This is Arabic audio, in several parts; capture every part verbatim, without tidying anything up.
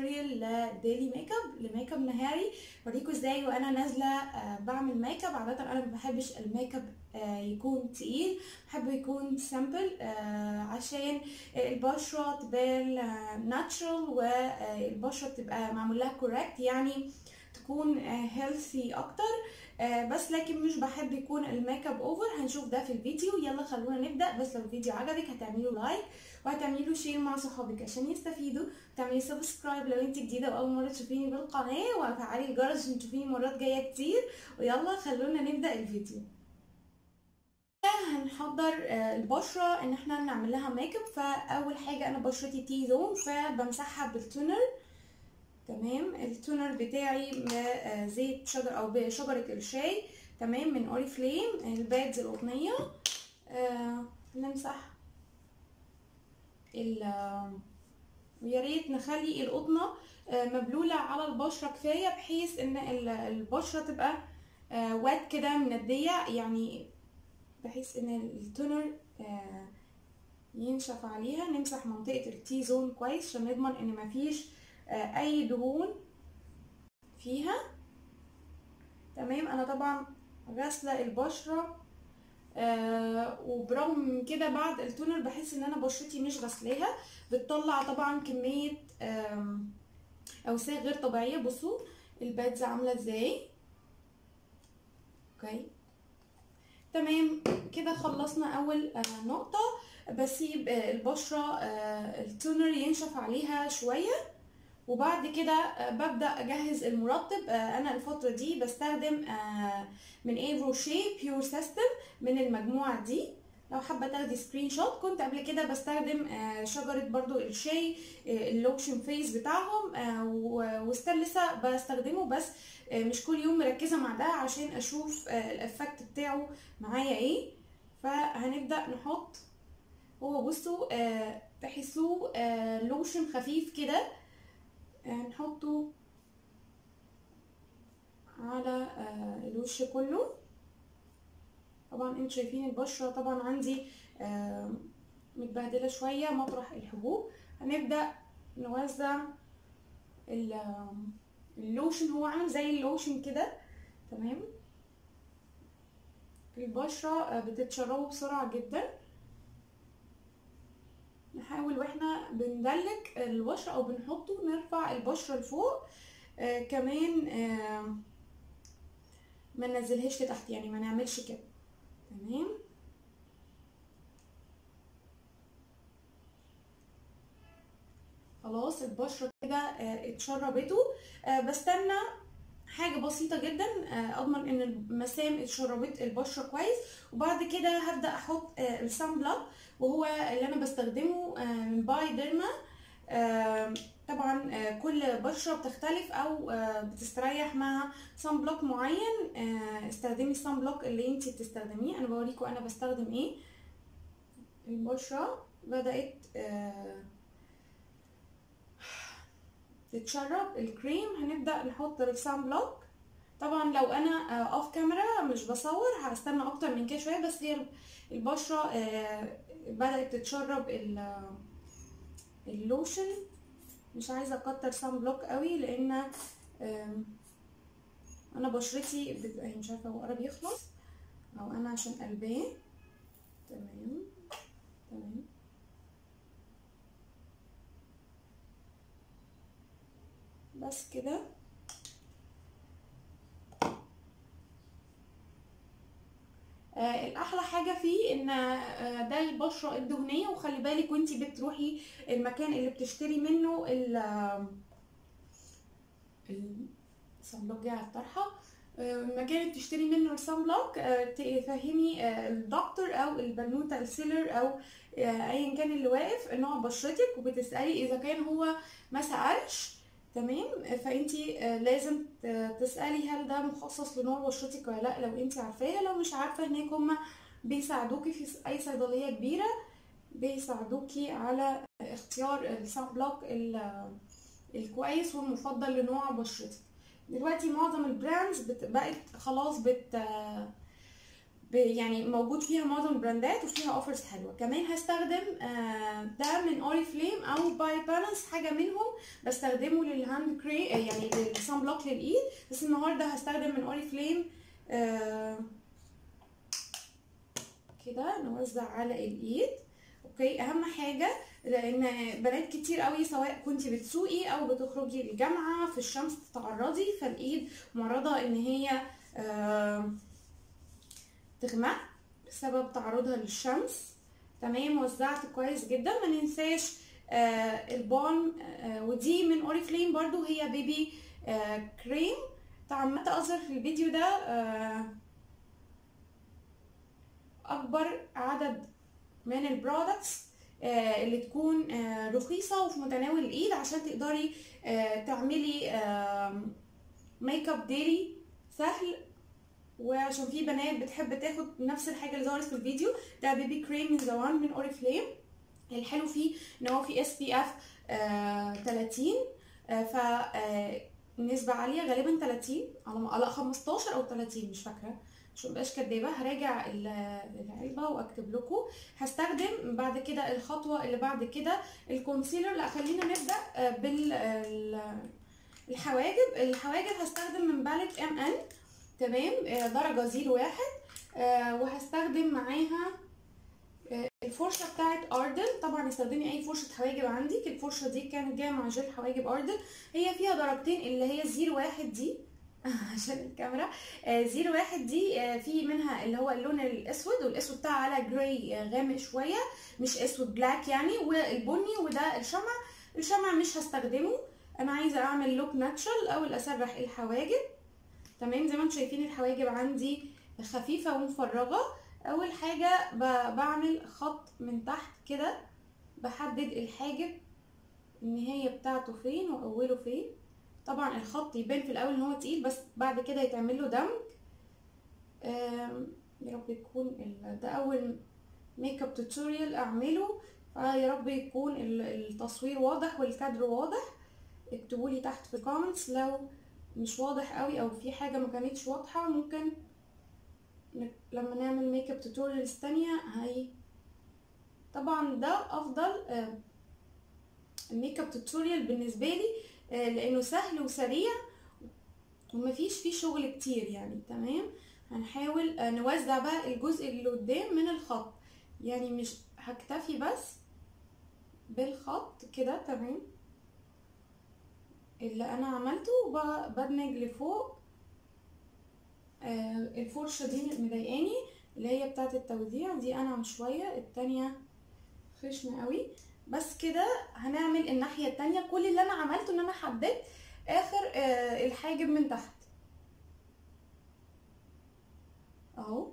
توتوريال لديلي ميك اب لميك اب نهاري. اوريكم ازاي وانا نازله بعمل ميك اب. عاده انا ما بحبش الميك اب يكون تقيل، بحبه يكون سامبل عشان البشره تبان ناتشرال والبشره تبقى معمول لها كوريكت، يعني تكون هيلثي اكتر. بس لكن مش بحب يكون الميك اب اوفر. هنشوف ده في الفيديو. يلا خلونا نبدا. بس لو الفيديو عجبك هتعملوا لايك وهتعملوا شير مع صحابك عشان يستفيدوا، وتعملي سبسكرايب لو انت جديده واول مره تشوفيني بالقناه، وفعلي الجرس عشان تشوفيني مرات جايه كتير. ويلا خلونا نبدا الفيديو. هنحضر البشره ان احنا نعمل لها ميك اب. فاول حاجه انا بشرتي تي زون، فبمسحها بالتونر. تمام. التونر بتاعي زيت شجر او بشجره الشاي، تمام، من اوريفليم البادز القطنيه. آه نمسح ال ويا ريت نخلي القطنه مبلوله على البشره كفايه، بحيث ان البشره تبقى وات كده منديه، يعني بحيث ان التونر ينشف عليها. نمسح منطقه التي زون كويس عشان نضمن ان مفيش اي دهون فيها. تمام. انا طبعا غاسله البشره آه وبرغم من كده بعد التونر بحس ان انا بشرتي مش غسلاها، بتطلع طبعا كميه آه اوساخ غير طبيعيه. بصوا البادز عامله ازاي. اوكي تمام كده خلصنا اول آه نقطه. بسيب آه البشره آه التونر ينشف عليها شويه، وبعد كده ببدا اجهز المرطب. انا الفتره دي بستخدم من ايفرو شي بيور سيستم من المجموعه دي. لو حابه تاخدي سكرين شوت، كنت قبل كده بستخدم شجره برضو الشاي اللوشن فيس بتاعهم، وستيل لسه بستخدمه، بس مش كل يوم مركزه مع ده عشان اشوف الافكت بتاعه معايا ايه. فهنبدا نحط. هو بصوا تحسوه لوشن خفيف كده، نحطه على الوش كله. طبعا انتوا شايفين البشره طبعا عندي متبهدله شويه مطرح الحبوب. هنبدا نوزع اللوشن. هو عامل زي اللوشن كده، تمام. البشره بتتشربه بسرعه جدا. نحاول واحنا بندلك البشره او بنحطه نرفع البشره لفوق. آه كمان آه ما ننزلهاش لتحت، يعني ما نعملش كده. تمام. خلاص البشره كده آه اتشربته. آه بستنى حاجه بسيطه جدا آه اضمن ان المسام اتشربت البشره كويس، وبعد كده هبدا احط آه السان بلوك، وهو اللي انا بستخدمه آه من باي ديرما. آه طبعا آه كل بشره بتختلف او آه بتستريح مع صن بلوك معين. آه استخدمي الصن بلوك اللي انتي بتستخدميه. انا بوريكم انا بستخدم ايه. البشره بدات آه تتشرب الكريم. هنبدا نحط الصن بلوك. طبعا لو انا اوف كاميرا مش بصور هستنى اكتر من كده شويه، بس هي البشره آه بدات تتشرب اللوشن. مش عايزه اكتر صن بلوك قوي لان انا بشرتي بتبقى مش عارفه هو قرب يخلص او انا عشان قلبان. تمام تمام. بس كده. آه الاحلى حاجه فيه ان آه ده البشره الدهنيه. وخلي بالك وانتي بتروحي المكان اللي بتشتري منه ال الصن بلوك جه على الطرحه. المكان اللي بتشتري منه الصن بلوك تفهمي الدكتور او البنوته السيلر او ايا كان اللي واقف نوع بشرتك، وبتسالي اذا كان هو ما سالش. تمام. فانتي لازم تسالي هل ده مخصص لنوع بشرتك ولا لا، لو انتي عارفاه. لو مش عارفه هناك هما بيساعدوكي في اي صيدليه كبيره، بيساعدوكي على اختيار الصن بلوك الكويس والمفضل لنوع بشرتك. دلوقتي معظم البراندز بقت خلاص بت يعني موجود فيها معظم البراندات وفيها اوفرز حلوه. كمان هستخدم آه ده من اوريفليم او باي بالانس، حاجه منهم بستخدمه للهاند كري يعني للصن بلوك للايد، بس النهارده هستخدم من اوريفليم. آه كده نوزع على الايد. اوكي، اهم حاجه لان بنات كتير قوي سواء كنتي بتسوقي او بتخرجي الجامعه في الشمس تتعرضي، فالايد معرضه ان هي آه تغمق بسبب تعرضها للشمس. تمام، وزعت كويس جدا. ما ننساش آه البالم، آه ودي من اوريفليم برضو، هي بيبي آه كريم. طبعا اظهر في الفيديو ده آه اكبر عدد من البرودكتس آه اللي تكون آه رخيصه وفي متناول الايد، عشان تقدري آه تعملي آه ميك اب ديلي سهل. وعشان في بنات بتحب تاخد نفس الحاجه اللي ظهرت في الفيديو، ده بيبي كريم من زوان من اوريفليم. الحلو فيه ان هو في اس بي اف تلاتين، آه ف آه نسبه عاليه، غالبا تلاتين على لا خمستاشر او تلاتين مش فاكره عشان مبقاش كدابه. هراجع العلبه واكتب لكم. هستخدم بعد كده الخطوه اللي بعد كده الكونسيلر. لا خلينا نبدا بال الحواجب. الحواجب هستخدم من باليت ام ان، تمام، درجه زيرو واحد. وهستخدم معاها الفرشه بتاعت اردن. طبعا استخدمي اي فرشه حواجب عندك. الفرشه دي كانت جايه مع جل حواجب اردن، هي فيها درجتين، اللي هي زيرو واحد دي عشان الكاميرا. زيرو واحد دي في منها اللي هو اللون الاسود، والاسود بتاعها على جراي غامق شويه، مش اسود بلاك يعني، والبني، وده الشمع. الشمع مش هستخدمه، انا عايزه اعمل لوك ناتشرال الاول، اسرح الحواجب. تمام، زي ما انتم شايفين الحواجب عندي خفيفه ومفرغه. اول حاجه بعمل خط من تحت كده، بحدد الحاجب النهايه بتاعته فين واوله فين. طبعا الخط يبان في الاول ان هو تقيل، بس بعد كده يتعمل له دمج. يا رب يكون ده اول ميك اب توتوريال اعمله، فيا رب يكون التصوير واضح والكادر واضح. اكتبوا لي تحت في الكومنتس لو مش واضح قوي او في حاجه ما كانتش واضحه. ممكن لما نعمل ميك اب توتوريالز تانية هي طبعا ده افضل الميك اب توتوريال بالنسبه لي، لانه سهل وسريع ومفيش فيه شغل كتير يعني. تمام، هنحاول نوزع بقى الجزء اللي قدام من الخط، يعني مش هكتفي بس بالخط كده. تمام، اللي انا عملته بدمج لفوق. آه الفرشه دي مضايقاني، اللي هي بتاعه التوزيع دي انعم شويه، التانية خشنه قوي. بس كده هنعمل الناحيه التانية. كل اللي انا عملته ان انا حددت اخر آه الحاجب من تحت اهو.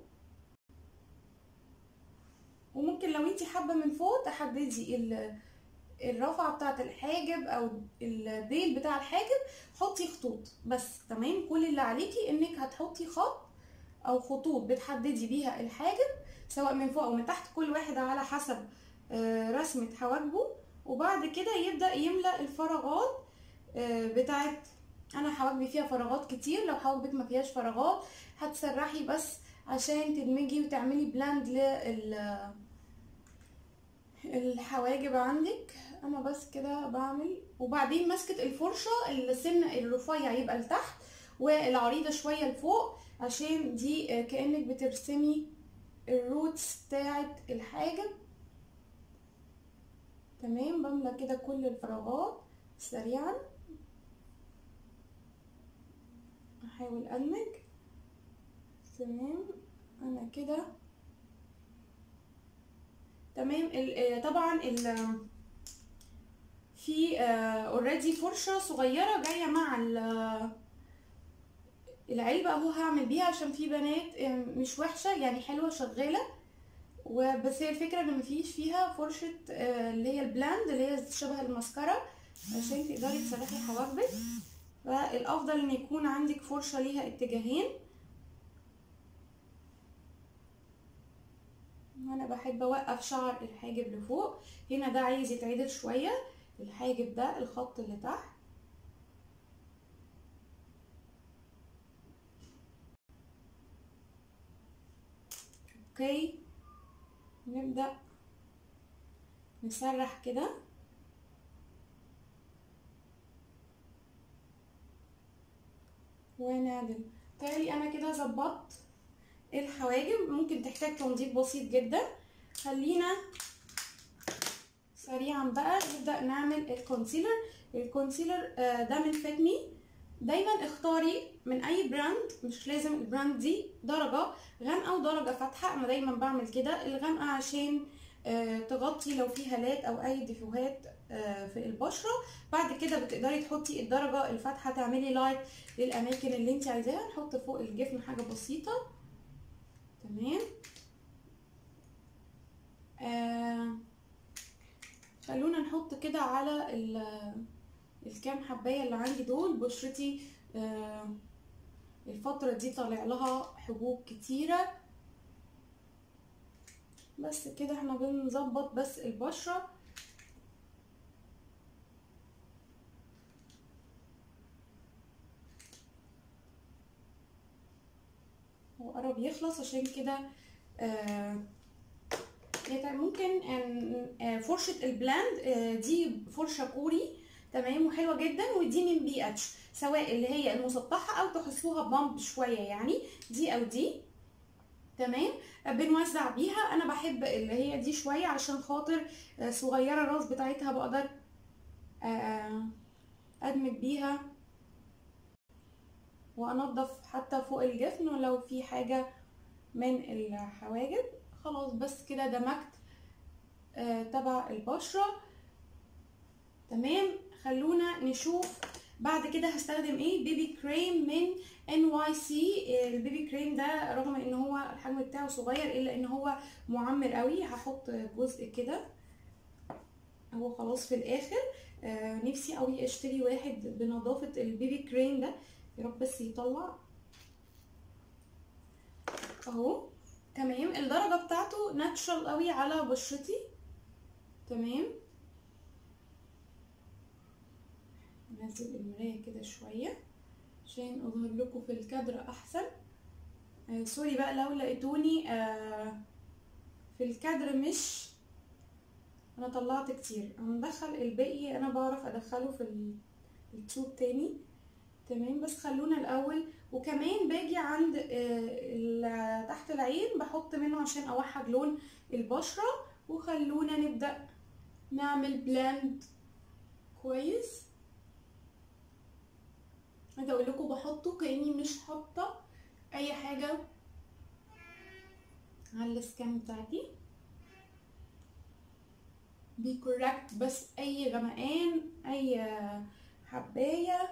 وممكن لو انتي حابه من فوق تحددي الرفعه بتاعه الحاجب او الديل بتاع الحاجب، حطي خطوط بس. تمام، كل اللي عليكي انك هتحطي خط او خطوط بتحددي بيها الحاجب سواء من فوق او من تحت، كل واحد على حسب رسمه حواجبه. وبعد كده يبدا يملأ الفراغات بتاعت، انا حواجبي فيها فراغات كتير، لو حواجبك ما فيهاش فراغات هتسرحي بس عشان تدمجي وتعملي بلاند لل الحواجب عندك. انا بس كده بعمل، وبعدين ماسكه الفرشه السن الرفيع يبقى لتحت والعريضه شويه لفوق، عشان دي كانك بترسمي الروتس بتاعه الحاجب. تمام، بملى كده كل الفراغات سريعا، احاول ادمج. تمام، انا كده تمام. طبعا ال في اوريدي فرشه صغيره جايه مع العلبه اهو، هعمل بيها عشان في بنات مش وحشه يعني، حلوه شغاله. وبس هي الفكره ان مفيش فيها فرشه اللي هي البلاند اللي هي شبه المسكره عشان تقدري تسرحي حواجبك. فالافضل ان يكون عندك فرشه ليها اتجاهين. انا بحب اوقف شعر الحاجب لفوق، هنا ده عايز يتعدل شويه الحاجب ده، الخط اللي تحت. اوكي، نبدأ نسرح كده ونعدل. تالي انا كده ظبطت الحواجب، ممكن تحتاج تنظيف بسيط جدا. خلينا سريعا بقى نبدأ نعمل الكونسيلر. الكونسيلر ده من فاتمي. دايما اختاري من اي براند، مش لازم البراند دي درجة غامقة ودرجة فاتحة، انا دايما بعمل كده. الغامقة عشان تغطي لو في هالات او اي ديفوهات في البشرة. بعد كده بتقدري تحطي الدرجة الفاتحة تعملي لايت للاماكن اللي انت عايزاها. نحط فوق الجفن حاجة بسيطة. تمام. آه خلونا نحط كده على الكام حبايه اللي عندي دول. بشرتي آه الفتره دي طالع لها حبوب كتيره، بس كده احنا بنظبط بس البشره. هو قرب يخلص عشان كده آه ممكن فرشه البلاند دي فرشه كوري، تمام، وحلوه جدا، ودي من بي اتش، سواء اللي هي المسطحه او تحسوها بامب شويه يعني، دي او دي. تمام. بنوزع بيها. انا بحب اللي هي دي شويه عشان خاطر صغيره الراس بتاعتها، بقدر ادمج بيها وانضف حتى فوق الجفن ولو في حاجه من الحواجب. خلاص بس كده دمجت تبع البشره. تمام. خلونا نشوف بعد كده هستخدم ايه. بيبي كريم من ان واي سي. البيبي كريم ده رغم ان هو الحجم بتاعه صغير الا ان هو معمر قوي. هحط جزء كده هو خلاص في الاخر. آه نفسي قوي اشتري واحد بنظافه البيبي كريم ده، يا رب بس يطلع اهو. تمام. الدرجه بتاعته ناتشرال قوي على بشرتي. تمام. ننزل المرايه كده شويه عشان اظهر لكم في الكادر احسن. آه سوري بقى لو لقيتوني آه في الكادر مش، انا طلعت كتير. هندخل الباقي، انا بعرف ادخله في التوب تاني. تمام. بس خلونا الاول. وكمان باجي عند آه تحت العين بحط منه عشان اوحد لون البشره. وخلونا نبدا نعمل بلاند كويس. عايزه اقول لكم بحطه كاني مش حاطه اي حاجه على السكان بتاعتي. بي كوركت، بس اي غمقان اي حبايه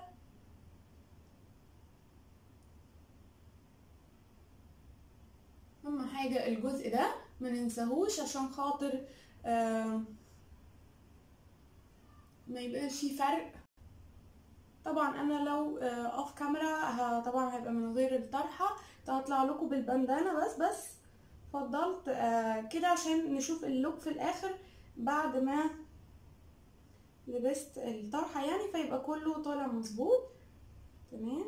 اهم حاجه الجزء ده ما ننساهوش عشان خاطر آه ما يبقاش في فرق. طبعا انا لو اوف كاميرا طبعا هيبقى من غير الطرحه، هطلع لكم بالبندانه بس بس فضلت آه كده عشان نشوف اللوك في الاخر بعد ما لبست الطرحه يعني، فيبقى كله طالع مظبوط. تمام.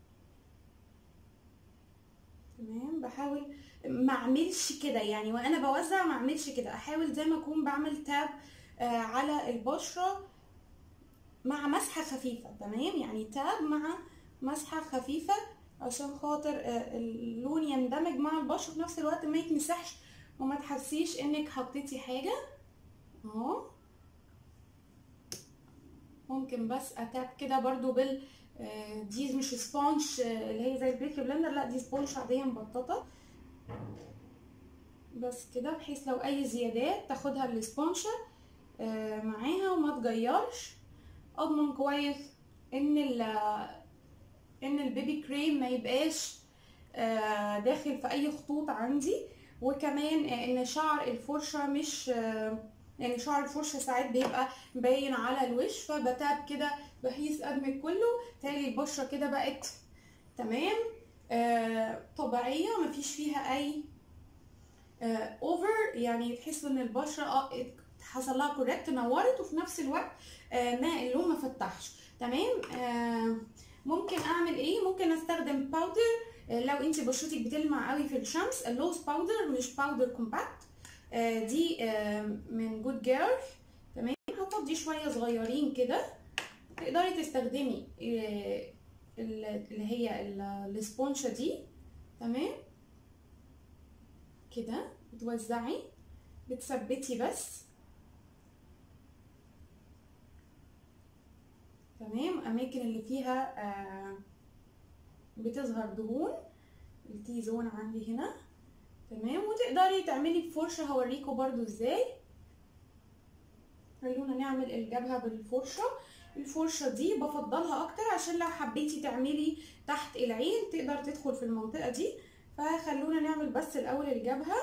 تمام. بحاول ما اعملش كده يعني وانا بوزع، ما اعملش كده، احاول زي ما اكون بعمل تاب آه على البشره مع مسحه خفيفه. تمام. يعني تاب مع مسحه خفيفه عشان خاطر آه اللون يندمج مع البشره في نفس الوقت ما يتمسحش وما تحسيش انك حطيتي حاجه اهو. ممكن بس اتاب كده برضو بال آه دي مش سبونج آه اللي هي زي البيكي بلندر، لا دي سبونج عاديه مبططه بس كده، بحيث لو اي زيادات تاخدها السبونشة آه معاها وما تغيرش. اضمن كويس ان ال ان البيبي كريم ما يبقاش آه داخل في اي خطوط عندي. وكمان آه ان شعر الفرشه مش آه يعني شعر الفرشه ساعات بيبقى باين على الوش، فبتاب كده بحيث ادمج كله. تالي البشره كده بقت تمام آه طبيعيه، مفيش فيها اي اوفر uh, يعني تحسوا ان البشره اه حصل لها كوريكت، نورت، وفي نفس الوقت آه ما اللون ما فتحش. تمام. آه ممكن اعمل ايه؟ ممكن استخدم باودر لو انت بشرتك بتلمع قوي في الشمس، اللوز باودر مش باودر كومباكت، دي من جود جيرل. تمام، هفضي شويه صغيرين كده. تقدري تستخدمي اللي هي الاسبونشه دي. تمام كده، بتوزعي بتثبتي بس. تمام، اماكن اللي فيها آه بتظهر دهون، التي زون عندي هنا. تمام، وتقدري تعملي بفرشه، هوريكم برضو ازاي. خلونا نعمل الجبهه بالفرشه. الفرشه دي بفضلها اكتر عشان لو حبيتي تعملي تحت العين تقدر تدخل في المنطقه دي. فخلونا نعمل بس الاول الجبهه،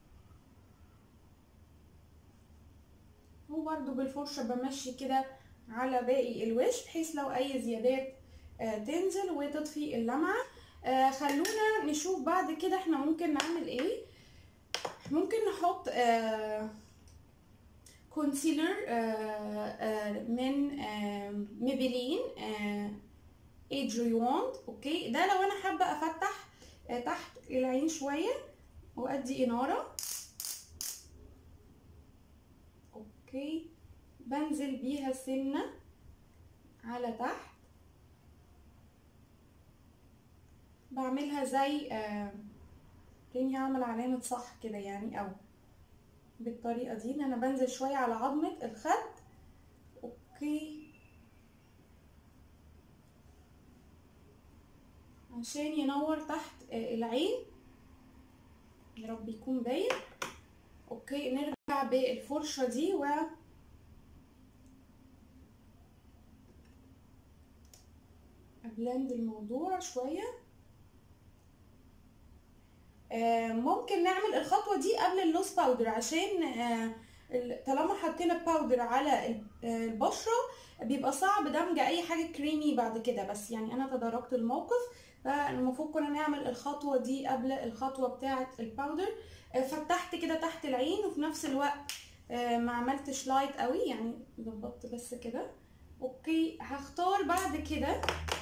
وبرضو بالفرشه بمشي كده على باقي الوش بحيث لو اي زيادات آه تنزل وتطفي اللمعه. آه خلونا نشوف بعد كده احنا ممكن نعمل ايه. ممكن نحط آه كونسيلر آه آه من آه ميبلين آه ايدج واند. اوكي، ده لو انا حابه افتح آه تحت العين شويه وادي اناره. اوكي، بنزل بيها سنه على تحت، بعملها زي آه تاني هعمل علامة صح كده يعني، او بالطريقة دي ان انا بنزل شوية على عظمة الخد. اوكي، عشان ينور تحت آه العين، يا رب يكون باين. اوكي، نرجع بالفرشة دي و ابلند الموضوع شوية. آه ممكن نعمل الخطوة دي قبل اللوز باودر عشان آه طالما حطينا باودر على البشرة بيبقى صعب دمج اي حاجة كريمي بعد كده، بس يعني انا تداركت الموقف، فالمفروض كنا نعمل الخطوة دي قبل الخطوة بتاعة الباودر. آه فتحت كده تحت العين وفي نفس الوقت آه ما عملتش لايت قوي، يعني ظبطت بس كده. اوكي، هختار بعد كده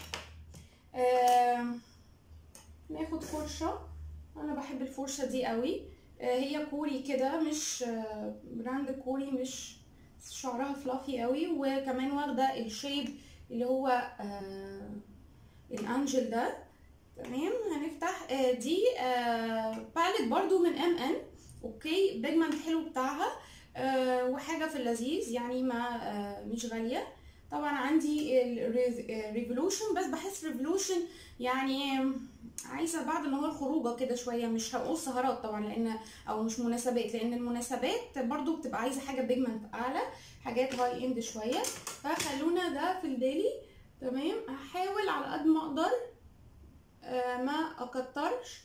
آه ناخد فرشة. انا بحب الفرشه دي قوي، هي كوري كده، مش براند كوري، مش شعرها فلافي قوي، وكمان واخده الشيب اللي هو الانجل ده. تمام، هنفتح دي باليت برضو من ام ان. اوكي، بيجمنت حلو بتاعها وحاجه في اللذيذ يعني، ما مش غاليه. طبعا عندي الريفولوشن، بس بحس ريفولوشن يعني عايزه بعد النهار خروجه كده شويه، مش هقول سهرات طبعا لان او مش مناسبات، لان المناسبات برضو بتبقى عايزه حاجه بيجمنت اعلى، حاجات هاي اند شويه. فخلونا ده في الديلي. تمام، هحاول على قد ما اقدر آه ما اكترش،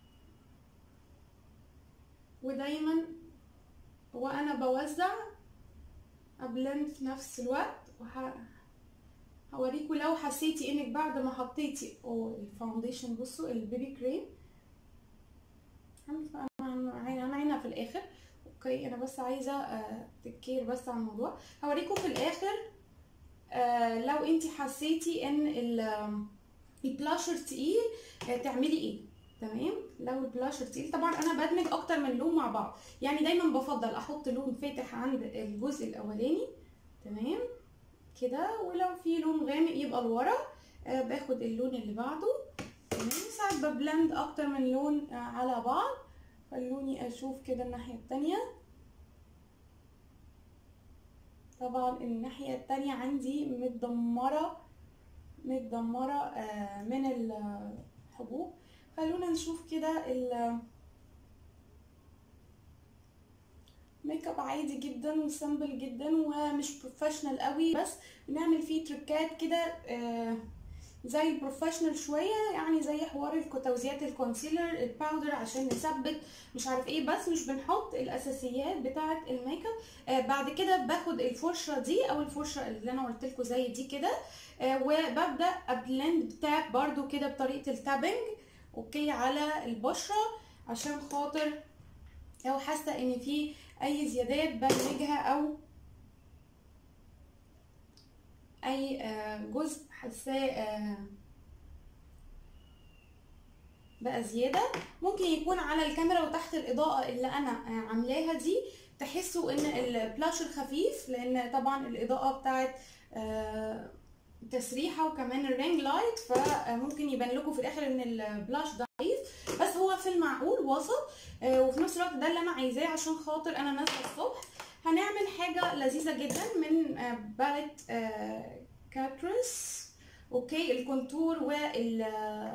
ودايما وانا بوزع ابلند في نفس الوقت. وه... هوريكم لو حسيتي انك بعد ما حطيتي او الفاونديشن، بصوا البيبي كريم انا عينها في الاخر. اوكي، انا بس عايزه آه تكير بس على الموضوع. هوريكم في الاخر آه لو انتي حسيتي ان البلاشر تقيل آه تعملي ايه. تمام، لو البلاشر تقيل طبعا انا بدمج اكتر من لون مع بعض، يعني دايما بفضل احط لون فاتح عند الجزء الاولاني. تمام كده، ولو في لون غامق يبقى لورا آه باخد اللون اللي بعده. تمام، ساعات ببلند اكتر من لون آه على بعض. خلوني اشوف كده الناحيه التانية. طبعا الناحيه التانية عندي متدمره متدمره آه من الحبوب. خلونا نشوف كده الميك اب عادي جدا وسامبل جدا ومش بروفيشنال قوي، بس بنعمل فيه تريكات كده آه زي البروفيشنال شويه، يعني زي حوار توزيعات الكونسيلر الباودر عشان نثبت مش عارف ايه، بس مش بنحط الاساسيات بتاعه الميك اب. آه بعد كده باخد الفرشه دي او الفرشه اللي انا قلت لكم زي دي كده آه وببدا ابلند بتاع برده كده بطريقه التابنج. اوكي، على البشره عشان خاطر لو حاسه ان في اي زيادات بدمجها او اي آه جزء حاساه آه بقى زياده. ممكن يكون على الكاميرا وتحت الاضاءه اللي انا عاملاها دي تحسوا ان البلاشر خفيف، لان طبعا الاضاءه بتاعت تسريحه وكمان الرينج لايت، فممكن يبان لكم في الاخر ان البلاش ضعيف، بس هو في المعقول وسط. وفي نفس الوقت ده اللي انا عايزاه عشان خاطر انا نازله الصبح. هنعمل حاجه لذيذه جدا من باليت كاتريس، اوكي، الكونتور وال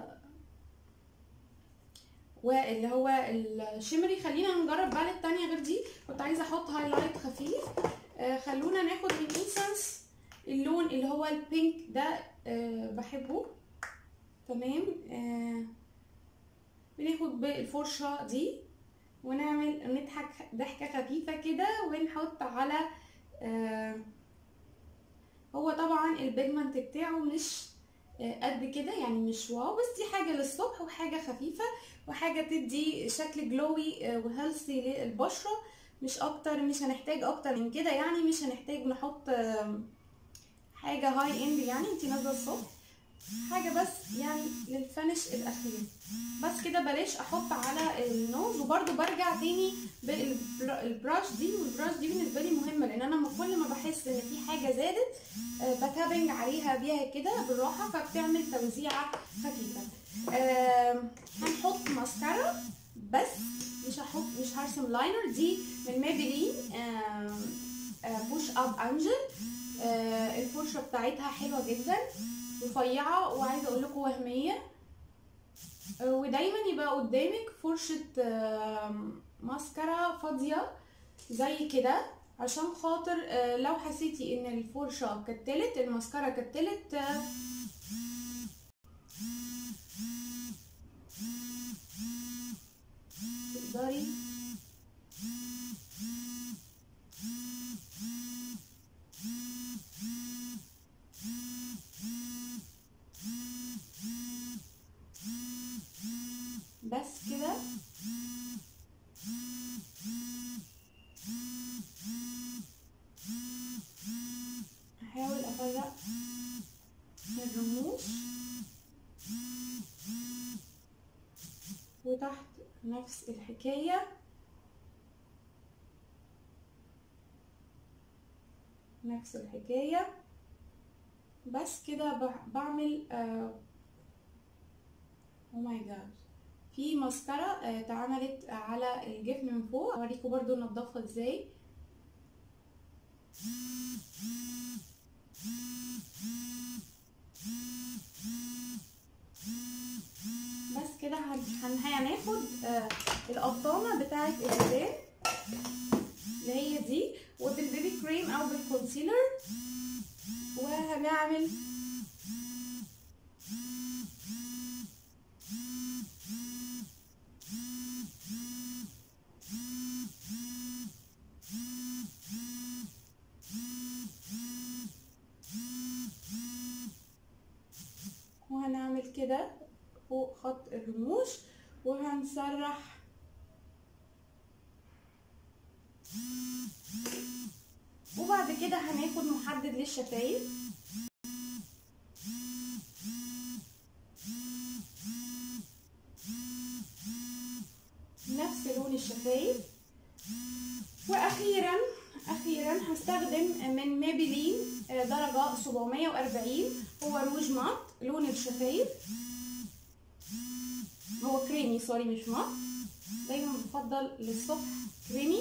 واللي هو الشمري. خلينا نجرب باليت تانية غير دي، كنت عايزه احط هايلايت خفيف. آه خلونا ناخد من ايسنس اللون اللي هو البينك ده، آه بحبه. تمام. آه بناخد بالفرشه دي ونعمل نضحك ضحكه خفيفه كده ونحط على آه هو طبعا البيجمنت بتاعه مش قد كده يعني مش واو، بس دي حاجه للصبح وحاجه خفيفه وحاجه تدي شكل جلوي وهيلثي للبشره، مش اكتر. مش هنحتاج اكتر من كده يعني، مش هنحتاج نحط حاجه هاي اند يعني. انتي نازله الصبح حاجه بس يعني للفينش الاخير بس كده. بلاش احط على النوز. وبرده برجع تاني بالبراش دي، والبراش دي بالنسبه لي مهمه لان انا كل ما بحس ان في حاجه زادت بتابنج عليها بيها كده بالراحه، فبتعمل توزيعه خفيفه. آه هنحط ماسكارا بس مش هحط مش هرسم لاينر. دي من ميبلين آه آه بوش اب انجل. آه الفرشه بتاعتها حلوه جدا، رفيعه، وعايزه اقول لكم وهميه. آه ودايما يبقى قدامك فرشه آه ماسكارا فاضيه زي كده، عشان خاطر آه لو حسيتي ان الفرشه كتلت، الماسكارا كتلت، آه تقدري بس كده. هحاول افرق الرموش وتحت نفس الحكايه، نفس الحكايه بس كده. بعمل او ماي جاد، في ماسكارا اتعملت على الجفن من فوق، اوريكم برضو ننضفها ازاي. بس كده هناخد القطانه بتاعه الودان اللي هي دي، وبالبيبي كريم او بالكونسيلر، وهنعمل وهنعمل كده فوق خط الرموش، وهنسرح وبعد كده هناخد محدد للشفايف. نفس لون الشفايف. واخيرا اخيرا هستخدم من ميبلين درجه سبعمية واربعين، هو روج مات لون الشفايف، هو كريمي سوري مش مات، دايما بفضل للصبح كريمي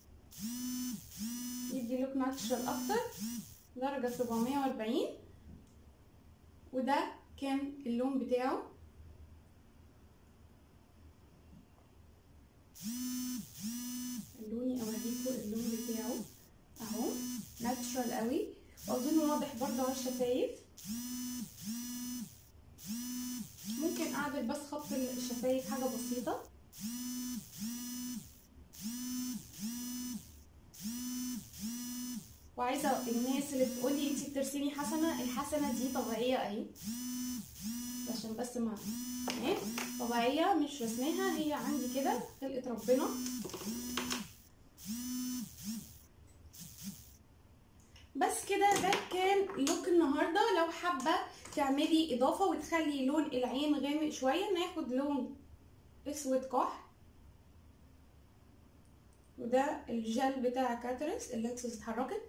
يدي لوك ناتشرال اكتر. درجه سبعمية واربعين، وده كان اللون بتاعه. اللوني اوريكم اللون بتاعه اهو، ناتشرال قوي، واظن واضح برضه على الشفايف. ممكن اعدل بس خط الشفايف حاجه بسيطه. وعايزه الناس اللي بتقولي انتي بترسمي حسنه، الحسنه دي طبيعيه اهي، عشان بس ما ايه طبيعيه مش رسماها، هي عندي كده خلقه ربنا. بس كده ده كان لوك النهارده. لو حابه تعملي اضافه وتخلي لون العين غامق شويه، ناخد لون اسود كحل، وده الجل بتاع كاتريس اللينسز اتحركت.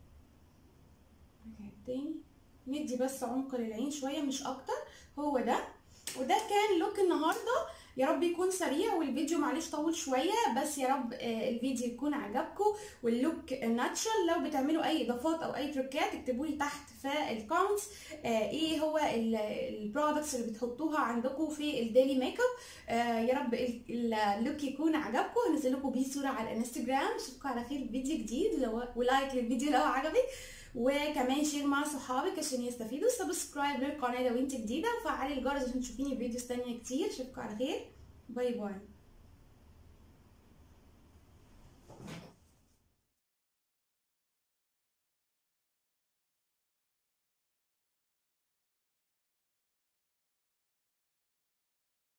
تاني ندي بس عمق للعين شويه مش اكتر. هو ده، وده كان لوك النهارده. يا رب يكون سريع والفيديو معلش طول شويه، بس يا رب الفيديو يكون عجبكم واللوك ناتشرال. لو بتعملوا اي اضافات او اي تريكات اكتبوا لي تحت في الكومنتس ايه هو البرودكتس اللي بتحطوها عندكم في الديلي ميك اب. يا رب اللوك يكون عجبكم. هنزل لكم بيه صوره على الانستجرام. اشوفكم على خير في فيديو جديد، لو ولايك للفيديو لو عجبك، وكمان شير مع صحابك عشان يستفيدوا. سبسكرايب للقناه لو انت جديده، وفعلي الجرس عشان تشوفيني فيديوز تانية كتير. اشوفكم على خير، باي باي.